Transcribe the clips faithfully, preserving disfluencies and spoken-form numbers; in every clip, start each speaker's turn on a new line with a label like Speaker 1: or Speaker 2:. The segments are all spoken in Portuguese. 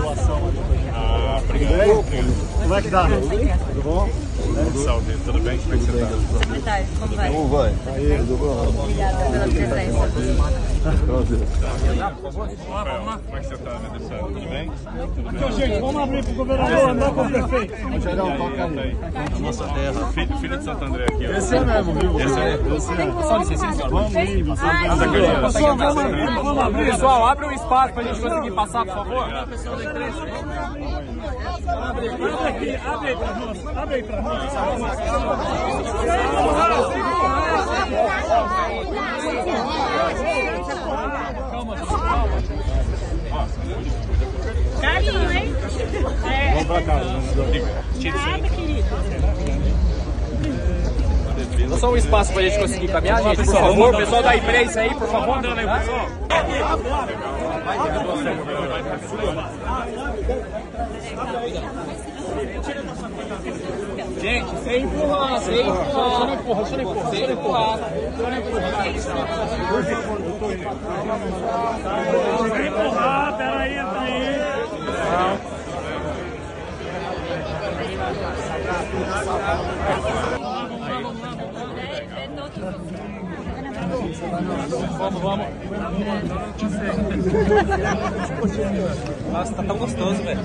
Speaker 1: doação.
Speaker 2: Ah, obrigado.
Speaker 1: Como é que tá? Tudo bom?
Speaker 2: Tudo salve, tudo bem? Como é que você tá?
Speaker 3: Boa tarde, como vai?
Speaker 1: Como vai? Aí, tudo bom?
Speaker 3: Obrigada pela presença.
Speaker 1: Prazer.
Speaker 2: Rafael, como é que você tá, Medicina? Tudo bem? Tudo
Speaker 1: Então,
Speaker 2: bem?
Speaker 1: gente, vamos abrir pro governador, andar com o prefeito. Vamos
Speaker 2: E
Speaker 1: gerar um
Speaker 2: aí,
Speaker 1: toque
Speaker 2: conta aí.
Speaker 1: aí.
Speaker 2: A nossa terra. Filho, filho de Santo André aqui, ó.
Speaker 1: Esse é mesmo, viu?
Speaker 2: Esse é.
Speaker 1: Esse é.
Speaker 3: Só licença, senhor.
Speaker 1: Vamos indo.
Speaker 3: Pessoal,
Speaker 1: vamos abrir, vamos abrir.
Speaker 4: Pessoal, abre um espaço pra gente conseguir passar, por favor.
Speaker 1: Abre aqui, abre aí pra nós. Abre aí pra nós.
Speaker 5: Carinho, hein? É.
Speaker 2: Vamos pra casa, vamos
Speaker 5: Nada, querido.
Speaker 4: Dá só um espaço pra gente conseguir caminhar, gente, por favor. Pessoal da imprensa aí, por favor. Gente, sem empurrar, sem empurrar. Só não empurra, só não empurra, sem empurrar. Só não empurrar.
Speaker 1: Sem empurrar, peraí, peraí.
Speaker 4: Vamos, vamos. Nossa, tá tão gostoso, velho.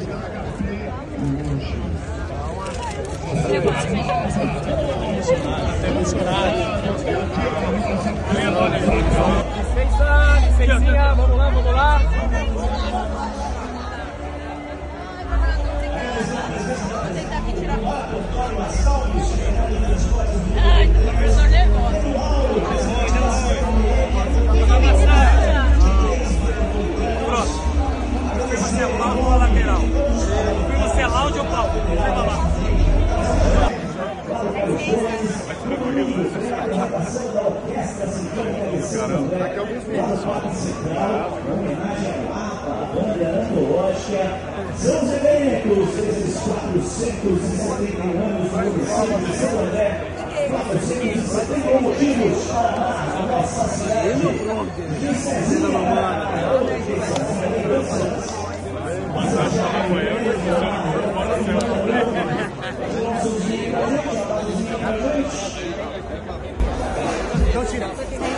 Speaker 4: Licença, licencinha, vamos lá, vamos lá.
Speaker 3: Vou tentar aqui tirar foto. Ai, tô professor nervoso.
Speaker 1: Você é Paulo ou lateral? Você é Laude ou Paulo? Leva lá.
Speaker 6: São os eventos desses quatrocentos e setenta e um anos do município de Santo André, quatrocentos e setenta e um motivos para amar a nossa cidade. De
Speaker 1: Então tira.